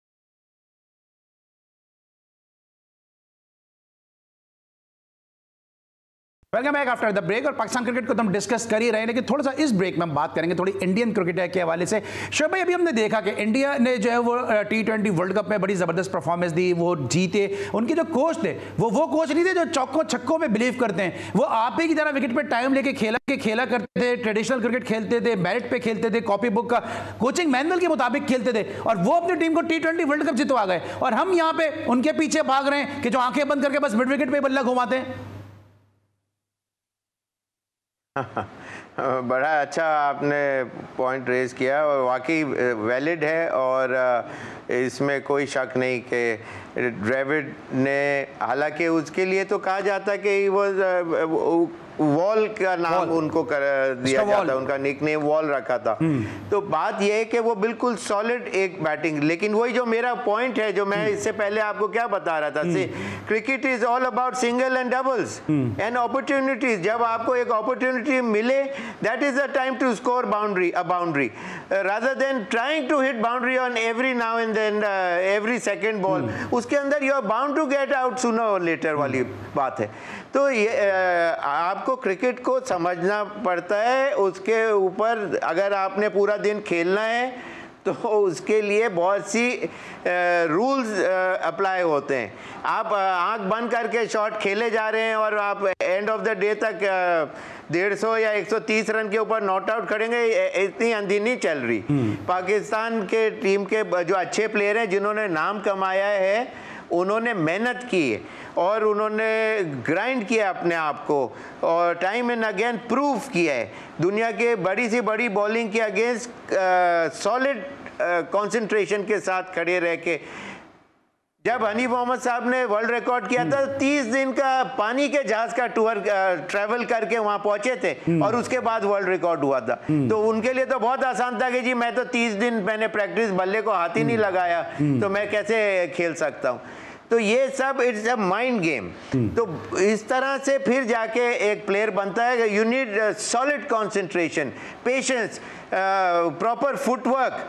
Welcome back after the break. और पाकिस्तान क्रिकेट को तो हम डिस्कस कर ही रहे हैं, लेकिन थोड़ा सा इस ब्रेक में हम बात करेंगे थोड़ी इंडियन क्रिकेट के हवाले से। शोएब भाई, अभी हमने देखा कि इंडिया ने जो है वो T20 वर्ल्ड कप में बड़ी ज़बरदस्त परफॉर्मेंस दी, वो जीते। उनके जो कोच थे वो कोच नहीं थे जो चौकों छक्कों में बिलीव करते हैं, वो आप ही की तरह विकेट पर टाइम लेके खेला करते थे, ट्रेडिशनल क्रिकेट खेलते थे, मेरिट पे खेलते थे, कॉपी बुक का कोचिंग मैनुअल के मुताबिक खेलते थे, और वो अपनी टीम को T20 वर्ल्ड कप जितवा गए। और हम यहाँ पे उनके पीछे भाग रहे हैं कि जो आंखें बंद करके बस मिड विकेट पे बल्ला घुमाते हैं। बड़ा अच्छा आपने पॉइंट रेज किया और वाकई वैलिड है, और इसमें कोई शक नहीं कि ड्रेविड ने, हालांकि उसके लिए तो कहा जाता है कि वो वॉल का नाम उनको दिया जाता, उनका निकनेम वॉल रखा था। तो बात यह है कि वो बिल्कुल सॉलिड एक बैटिंग, लेकिन वही जो मेरा पॉइंट है जो मैं इससे पहले आपको क्या बता रहा था, cricket is all about single and doubles and opportunities. जब आपको एक अपॉर्चुनिटी मिले, that is the time to score boundary rather than trying to hit boundary on every now and then every second ball। उसके अंदर you are bound to get out sooner or later वाली बात है। तो ये आपको cricket को समझना पड़ता है, उसके ऊपर अगर आपने पूरा दिन खेलना है तो उसके लिए बहुत सी रूल्स अप्लाई होते हैं। आप आंख बंद करके शॉट खेले जा रहे हैं और आप एंड ऑफ द डे तक 150 या 130 रन के ऊपर नॉट आउट करेंगे, इतनी अंधी नहीं चल रही। पाकिस्तान के टीम के जो अच्छे प्लेयर हैं जिन्होंने नाम कमाया है, उन्होंने मेहनत की है और उन्होंने ग्राइंड किया अपने आप को और टाइम एंड अगेन प्रूव किया है दुनिया के बड़ी से बड़ी बॉलिंग के अगेंस्ट सॉलिड कंसंट्रेशन के साथ खड़े रह के। जब हनीफ मोहम्मद साहब ने वर्ल्ड रिकॉर्ड किया था, 30 दिन का पानी के जहाज का टूर ट्रैवल करके वहां पहुंचे थे और उसके बाद वर्ल्ड रिकॉर्ड हुआ था। तो उनके लिए तो बहुत आसान था कि जी मैं तो 30 दिन मैंने प्रैक्टिस, बल्ले को हाथ ही नहीं लगाया, तो मैं कैसे खेल सकता हूं। तो ये सब इट्स अ माइंड गेम। तो इस तरह से फिर जाके एक प्लेयर बनता है। You need solid concentration, patience, proper footwork,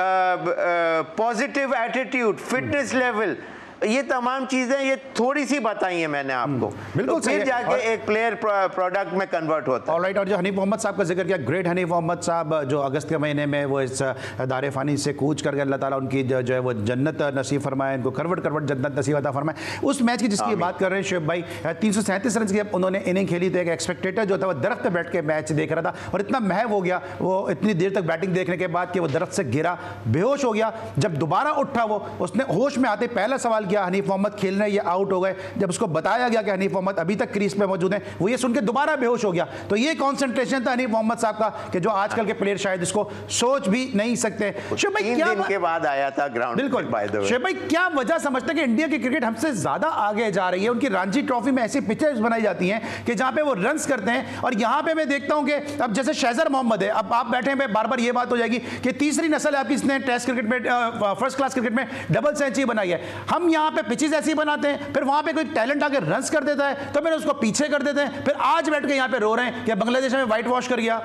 positive attitude, fitness level, ये तमाम चीजें ये थोड़ी सी बताई हैं मैंने आपको। बिल्कुल, तो फिर जाके एक प्लेयर प्रोडक्ट में कन्वर्ट होता है। ऑलराइट। और जो हनीफ मोहम्मद साहब का जिक्र किया, ग्रेट हनीफ मोहम्मद साहब जो अगस्त के महीने में वो इस दारे फानी से कूच करके अल्लाह ताला उनकी जो है वो जन्नत नसीब फरमाए, इनको करवट जन्नत नसीब अता फरमाए। उस मैच की जिसकी बात कर रहे हैं शोएब भाई, 337 रन की जब उन्होंने इनिंग खेली तो एक एक्सपेक्टेटर जो था वो दरख्त पर बैठ के मैच देख रहा था और इतना महव हो गया वो इतनी देर तक बैटिंग देखने के बाद कि वो दरख्त से गिरा, बेहोश हो गया। जब दोबारा उठा वो, उसने होश में आते पहला सवाल गया हनीफ मोहम्मद खेलने, ये आउट हो गए, जब उसको बताया गया कि हनीफ मोहम्मद अभी तक क्रीज पे मौजूद हैं, वो ये सुन के दोबारा बेहोश हो गया। तो ये कॉन्सेंट्रेशन था हनीफ मोहम्मद साहब का कि जो आजकल के प्लेयर शायद इसको सोच भी नहीं सकते। शुभ भाई, 3 दिन के बाद आया था ग्राउंड। बिल्कुल शुभ भाई, क्या वजह समझते हैं कि इंडिया की क्रिकेट हमसे ज्यादा आगे जा रही है? उनकी रणजी ट्रॉफी में ऐसी पिचेस बनाई जाती हैं कि जहां पे वो रन्स करते हैं, और यहां पे मैं देखता हूं कि अब जैसे शहजर मोहम्मद है, अब आप बैठे हैं, बार बार ये बात हो जाएगी कि तीसरी नस्ल है आपकी, इसने टेस्ट क्रिकेट में फर्स्ट क्लास क्रिकेट में डबल सेंचुरी बनाई है। हम यहां पे पिचेस ऐसी बनाते हैं, फिर वहां पे कोई टैलेंट आके रन्स कर देता है तो फिर उसको पीछे कर देते हैं, फिर आज बैठ के यहां पे रो रहे हैं कि बांग्लादेश में व्हाइट वॉश कर गया।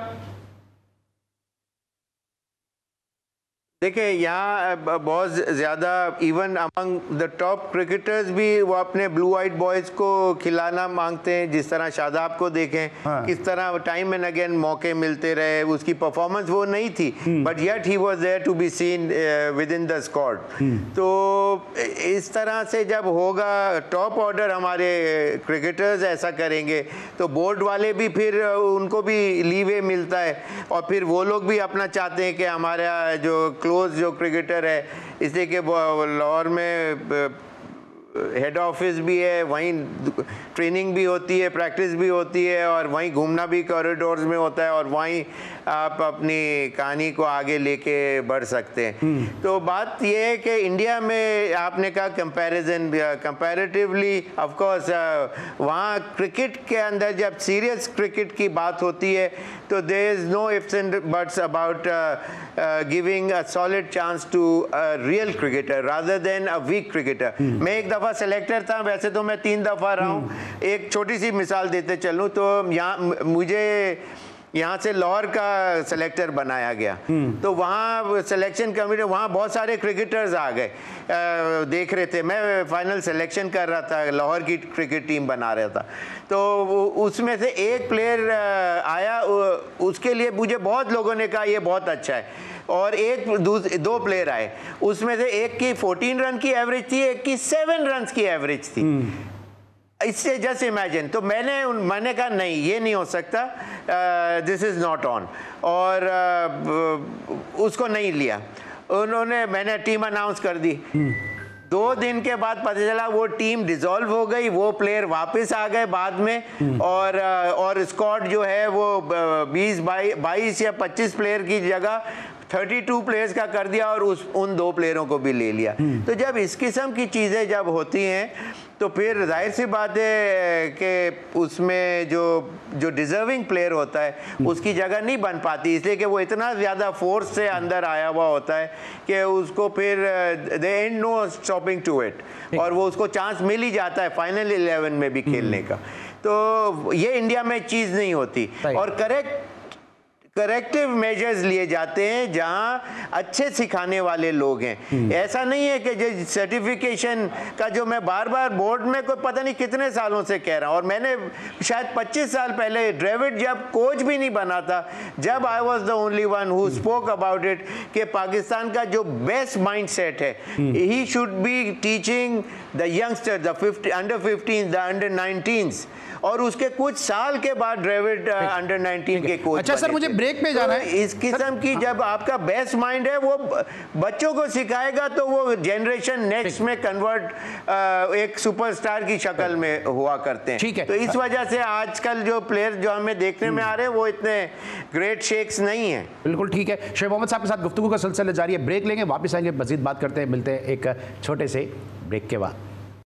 देखिए, यहाँ बहुत ज़्यादा even among the top cricketers भी वो अपने ब्लू वाइट बॉयज़ को खिलाना मांगते हैं। जिस तरह शादाब को देखें, किस तरह टाइम एंड अगेन मौके मिलते रहे, उसकी परफॉर्मेंस वो नहीं थी, but yet he was there to be seen within the squad. तो इस तरह से जब होगा, टॉप ऑर्डर हमारे क्रिकेटर्स ऐसा करेंगे तो बोर्ड वाले भी फिर उनको भी लीवे मिलता है, और फिर वो लोग भी अपना चाहते हैं कि हमारा जो क्लोज जो क्रिकेटर है, इसलिए कि लाहौर में हेड ऑफिस भी है, वहीं ट्रेनिंग भी होती है, प्रैक्टिस भी होती है, और वहीं घूमना भी कॉरिडोर्स में होता है, और वहीं आप अपनी कहानी को आगे लेके बढ़ सकते हैं। तो बात यह है कि इंडिया में आपने कहा कंपैरिजन, कंपैरेटिवली ऑफ कोर्स वहाँ क्रिकेट के अंदर जब सीरियस क्रिकेट की बात होती है तो there is no ifs and buts about giving a solid chance to a real cricketer rather than a weak cricketer. मैं एक दफ़ा सेलेक्टर था, वैसे तो मैं 3 दफ़ा रहा हूँ। एक छोटी सी मिसाल देते चलूँ तो यहाँ मुझे यहाँ से लाहौर का सेलेक्टर बनाया गया, तो वहाँ सिलेक्शन कमेटी, वहाँ बहुत सारे क्रिकेटर्स आ गए, देख रहे थे। मैं फाइनल सिलेक्शन कर रहा था, लाहौर की क्रिकेट टीम बना रहा था, तो उसमें से एक प्लेयर आया, उसके लिए मुझे बहुत लोगों ने कहा ये बहुत अच्छा है, और दो प्लेयर आए, उसमें से एक की 14 रन की एवरेज थी, एक की 7 रन की एवरेज थी। इससे जस्ट इमेजिन, तो मैंने कहा नहीं, ये नहीं हो सकता, दिस इज़ नॉट ऑन, और उसको नहीं लिया उन्होंने। मैंने टीम अनाउंस कर दी। 2 दिन के बाद पता चला वो टीम डिसॉल्व हो गई, वो प्लेयर वापस आ गए बाद में, और स्क्वाड जो है वो 22 या 25 प्लेयर की जगह 32 प्लेयर्स का कर दिया, और उन 2 प्लेयरों को भी ले लिया। तो जब इस किस्म की चीज़ें जब होती हैं तो फिर जाहिर सी बात है कि उसमें जो डिज़र्विंग प्लेयर होता है उसकी जगह नहीं बन पाती, इसलिए कि वो इतना ज़्यादा फोर्स से अंदर आया हुआ होता है कि उसको फिर दे and no stopping to it, और वो उसको चांस मिल ही जाता है फाइनल 11 में भी खेलने का। तो ये इंडिया में चीज़ नहीं होती, और करेक्टिव मेजर्स लिए जाते हैं जहां अच्छे सिखाने वाले लोग हैं। ऐसा नहीं है कि जो सर्टिफिकेशन का, जो मैं बार बार बोर्ड में कोई पता नहीं कितने सालों से कह रहा हूं, और मैंने शायद 25 साल पहले ड्रेविड जब कोच भी नहीं बना था, जब I was the only one who spoke about it कि पाकिस्तान का जो बेस्ट माइंड सेट है, he should be teaching the youngster, the under 15, the under 19, और उसके कुछ साल के बाद ड्रेविड अंडर 19 के कोच। अच्छा सर, मुझे ब्रेक पे जाना है। इस किस्म की जब आपका बेस्ट माइंड है, वो बच्चों को सिखाएगा तो वो जनरेशन नेक्स्ट में कन्वर्ट एक सुपरस्टार की शक्ल में हुआ करते हैं। ठीक है, तो इस वजह से आजकल जो प्लेयर जो हमें देखने में आ रहे हैं वो इतने ग्रेट शेक्स नहीं है। बिल्कुल ठीक है। शोएब मोहम्मद साहब के साथ गुफ्तगू का सिलसिला जारी है, ब्रेक लेंगे, वापस आएंगे, मजीद बात करते हैं, मिलते हैं एक छोटे से ब्रेक के बाद।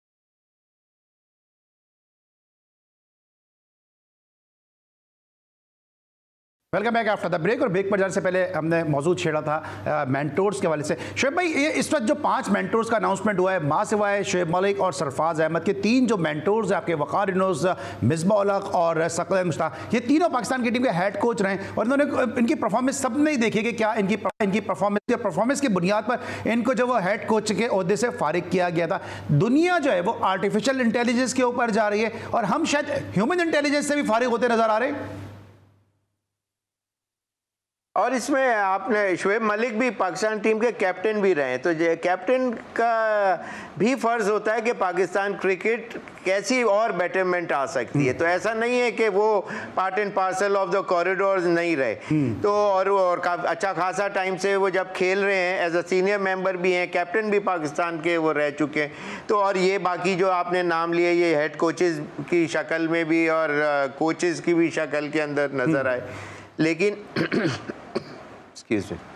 Welcome back after the break. और ब्रेक पर जाने से पहले हमने मौजूद छेड़ा था मेंटोर्स के वाले से। शोएब भाई, ये इस वक्त जो 5 मेंटोर्स का अनाउंसमेंट हुआ है, मां सिवाय शोएब मलिक और सरफराज अहमद के 3 जो मेंटोर्स हैं आपके, वक़ार यूनुस, मिसबाह उल हक और सकल मुश्ताक, ये तीनों पाकिस्तान की टीम के हेड कोच रहे, और इन्होंने इनकी परफॉर्मेंस सब नहीं देखी कि क्या इनकी परफॉर्मेंस की बुनियाद पर इनको जो वो हेड कोच के ओहदे से फारिग किया गया था। दुनिया जो है वो आर्टिफिशियल इंटेलिजेंस के ऊपर जा रही है, और हम शायद ह्यूमन इंटेलिजेंस से भी फारिग होते नजर आ रहे हैं। और इसमें आपने शोएब मलिक भी पाकिस्तान टीम के कैप्टन भी रहे, तो कैप्टन का भी फर्ज होता है कि पाकिस्तान क्रिकेट कैसी और बेटरमेंट आ सकती है। तो ऐसा नहीं है कि वो part and parcel of the corridors नहीं रहे। तो और अच्छा खासा टाइम से वो जब खेल रहे हैं, एज अ सीनियर मेंबर भी हैं, कैप्टन भी पाकिस्तान के वो रह चुके हैं। तो और ये बाकी जो आपने नाम लिए, ये हेड कोचेस की शक्ल में भी और कोचेस की भी शक्ल के अंदर नज़र आए। लेकिन एक्सक्यूज मी,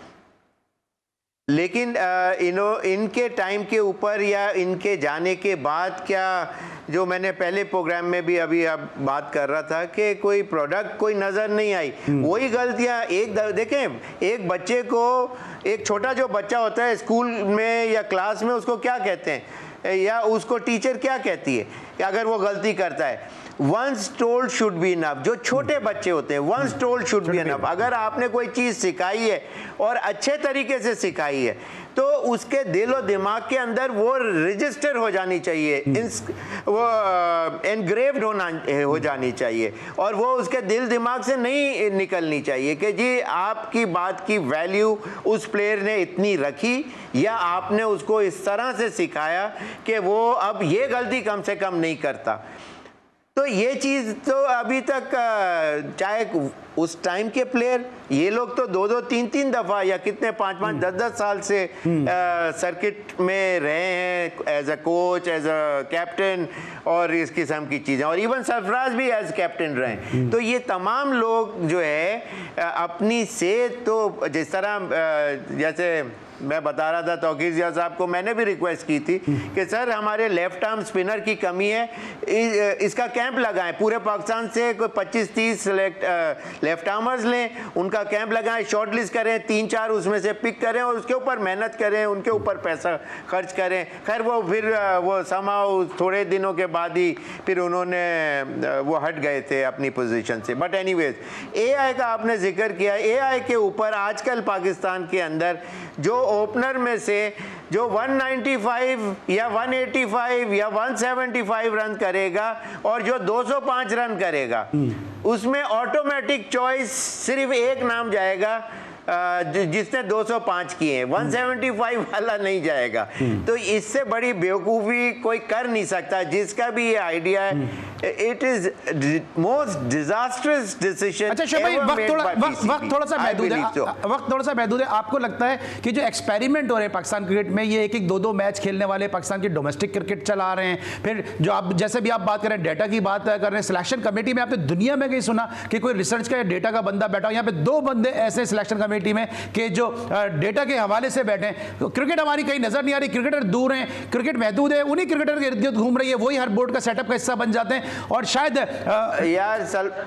लेकिन इनके टाइम के ऊपर या इनके जाने के बाद क्या, जो मैंने पहले प्रोग्राम में भी अभी अब बात कर रहा था कि कोई प्रोडक्ट कोई नज़र नहीं आई। वही गलतियाँ देखें, एक बच्चे को, एक छोटा जो बच्चा होता है स्कूल में या क्लास में, उसको क्या कहते हैं या उसको टीचर क्या कहती है अगर वो गलती करता है? Once told should be enough. जो छोटे बच्चे होते हैं, once told should be enough. अगर आपने कोई चीज़ सिखाई है और अच्छे तरीके से सिखाई है तो उसके दिल और दिमाग के अंदर वो रजिस्टर हो जानी चाहिए, वो एनग्रेव्ड हो जानी चाहिए, और वो उसके दिल दिमाग से नहीं निकलनी चाहिए कि जी आपकी बात की वैल्यू उस प्लेयर ने इतनी रखी या आपने उसको इस तरह से सिखाया कि वो अब ये गलती कम से कम नहीं करता। तो ये चीज़ तो अभी तक चाहे उस टाइम के प्लेयर, ये लोग तो 2-2, 3-3 दफ़ा या कितने 5-5, 10-10 साल से सर्किट में रहे हैं as a coach, as a captain, और इस किस्म की चीज़ें, और इवन सरफराज भी एज कैप्टन रहे। तो ये तमाम लोग जो है अपनी सेहत, तो जिस तरह जैसे मैं बता रहा था तौकीर जिया साहब को, मैंने भी रिक्वेस्ट की थी कि सर हमारे लेफ्ट आर्म स्पिनर की कमी है, इसका कैंप लगाएं, पूरे पाकिस्तान से कोई 25-30 लेफ्ट आर्मर्स लें, उनका कैंप लगाएं, शॉर्ट लिस्ट करें, 3-4 उसमें से पिक करें और उसके ऊपर मेहनत करें, उनके ऊपर पैसा खर्च करें। खैर वो फिर वो समाओ थोड़े दिनों के बाद ही फिर उन्होंने वो हट गए थे अपनी पोजीशन से। बट एनीवेज, AI का आपने जिक्र किया, AI के ऊपर आजकल पाकिस्तान के अंदर जो ओपनर में से जो 195 या 185 या 175 रन करेगा और जो 205 रन करेगा, उसमें ऑटोमेटिक चॉइस सिर्फ एक नाम जाएगा जिसने 205 किए हैं, 175 वाला नहीं जाएगा। तो इससे बड़ी बेवकूफ़ी कोई कर नहीं सकता। जिसका भी ये आइडिया है, it is most disasters decision. अच्छा शोएब भाई, वक्त थोड़ा सा महदूद है। आपको लगता है कि जो एक्सपेरिमेंट हो रहे हैं पाकिस्तान क्रिकेट में, ये 1-1, 2-2 मैच खेलने वाले पाकिस्तान की डोमेस्टिक क्रिकेट चला रहे हैं, फिर जो आप जैसे भी आप बात कर रहे हैं, डेटा की बात कर रहे हैं, सिलेक्शन कमेटी में आपने दुनिया में कहीं सुना कि कोई रिसर्च का या डेटा का बंदा बैठा हो? यहाँ पे 2 बंदे ऐसे सिलेक्शन कमेटी में कि जो डेटा के हवाले से बैठे हैं। तो क्रिकेट हमारी कहीं नजर नहीं आ रही, क्रिकेटर दूर हैं, क्रिकेट महदूद है, उन्हीं क्रिकेटर के इर्द गिर्द घूम रही है, वही हर बोर्ड का सेटअप का हिस्सा बन जाते हैं। और शायद यार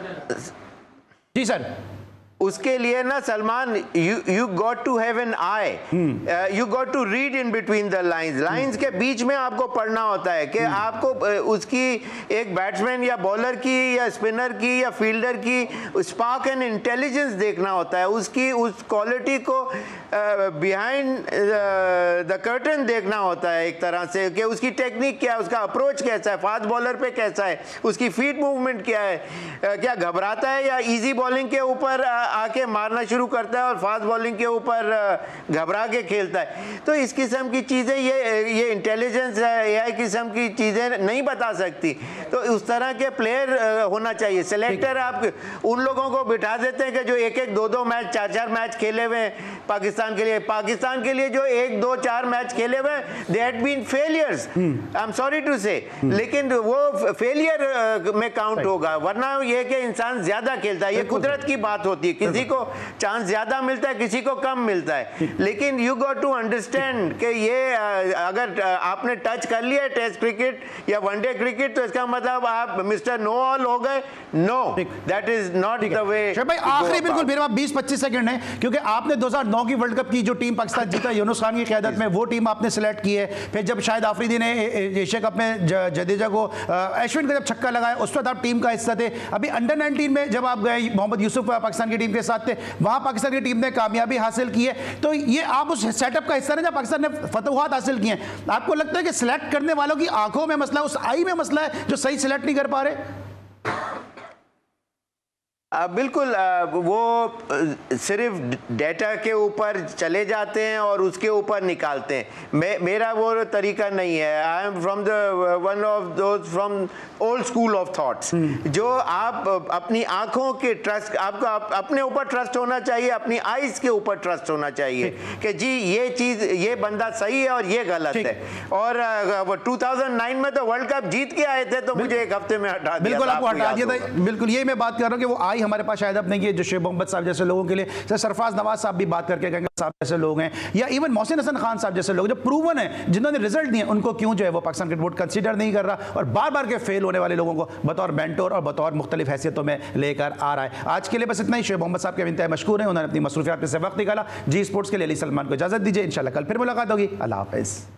जी सर, उसके लिए ना Salman, you got to have an eye, you got to read in between the lines के बीच में आपको पढ़ना होता है कि आपको उसकी एक बैट्समैन या बॉलर की या स्पिनर की या फील्डर की स्पार्क एंड इंटेलिजेंस देखना होता है, उसकी उस क्वालिटी को बिहाइंड द कर्टन देखना होता है एक तरह से, कि उसकी टेक्निक क्या है, उसका अप्रोच कैसा है, फास्ट बॉलर पे कैसा है, उसकी फीट मूवमेंट क्या है, क्या घबराता है या इजी बॉलिंग के ऊपर आके मारना शुरू करता है और फास्ट बॉलिंग के ऊपर घबरा के खेलता है। तो इस किस्म की चीज़ें ये इंटेलिजेंस है, AI किस्म की चीज़ें नहीं बता सकती। तो उस तरह के प्लेयर होना चाहिए। सेलेक्टर आप उन लोगों को बिठा देते हैं कि जो 1-1, 2-2 मैच, 4-4 मैच खेले हुए पाकिस्तान के लिए जो 1-2-4 मैच खेले हुए, they had been failures, I am sorry to say, लेकिन वो फेलियर में काउंट होगा, वरना ये कि इंसान ज्यादा खेलता है, ये कुदरत की बात होती है, किसी को चांस ज्यादा मिलता है, किसी को कम मिलता है। लेकिन यू गॉट टू अंडरस्टैंड कि ये अगर आपने टच कर लिया टेस्ट क्रिकेट या वनडे क्रिकेट, तो इसका मतलब आप मिस्टर नो ऑल हो गए। No, that is not the way. भाई आखिरी बिल्कुल मेरे पास 20-25 सेकंड है, क्योंकि आपने 2009 की वर्ल्ड कप की जो टीम पाकिस्तान जीता यूनुस खान की क़यादत में, वो टीम आपने सिलेक्ट की है। फिर जब शाहिद आफरीदी ने एशिया कप में जडेजा को, अश्विन का जब छक्का लगाया, उस वक्त आप टीम का हिस्सा थे। अभी अंडर 19 में जब आप गए, मोहम्मद यूसुफ पाकिस्तान की टीम के साथ थे, वहां पाकिस्तान की टीम ने कामयाबी हासिल की है। तो ये आप उस सेटअप का हिस्सा है जब पाकिस्तान ने फतवाहत हासिल की हैं। आपको लगता है कि सिलेक्ट करने वालों की आंखों में मसला, उस आई में मसला है जो सही सिलेक्ट नहीं कर पा रहे? बिल्कुल, वो सिर्फ डेटा के ऊपर चले जाते हैं और उसके ऊपर निकालते हैं। मेरा वो तरीका नहीं है। I am from the one of those from old school of thoughts, जो आप अपनी आंखों के ट्रस्ट, आपको अपने ऊपर ट्रस्ट होना चाहिए, अपनी आइज के ऊपर ट्रस्ट होना चाहिए कि जी ये चीज़, ये बंदा सही है और ये गलत है। और वो 2009 में तो वर्ल्ड कप जीत के आए थे, तो मुझे एक हफ्ते में हटा दिया। बिल्कुल आपको हटा दिया था। बिल्कुल ये मैं बात कर रहा हूँ कि वो आई हमारे पास शायद अब नहीं है, जो शेख मोहम्मद साहब जैसे लोगों के लिए, सरफराज नवाज साहब भी बात करके कहेंगे साहब जैसे लोग हैं, या इवन मोहसिन हसन खान साहब जैसे लोग जो प्रूवन है, जिन्होंने रिजल्ट दिए, उनको क्यों जो है वो पाकिस्तान क्रिकेट बोर्ड कंसीडर नहीं कर रहा और बार बार के फेल होने वाले लोगों को बतौर मेंटोर और बतौर मुख्तलिफ हैसियतों में लेकर आ रहा है। आज के लिए बस इतना ही। शेख मोहम्मद साहब के इंतहा मशकूर हैं, उन्होंने अपनी मसरूफियात से वक्त निकाला। जी स्पोर्ट्स के लिए अली सलमान को इजाजत दीजिए, इंशाल्लाह कल फिर मुलाकात होगी। अल्लाह हाफिज़।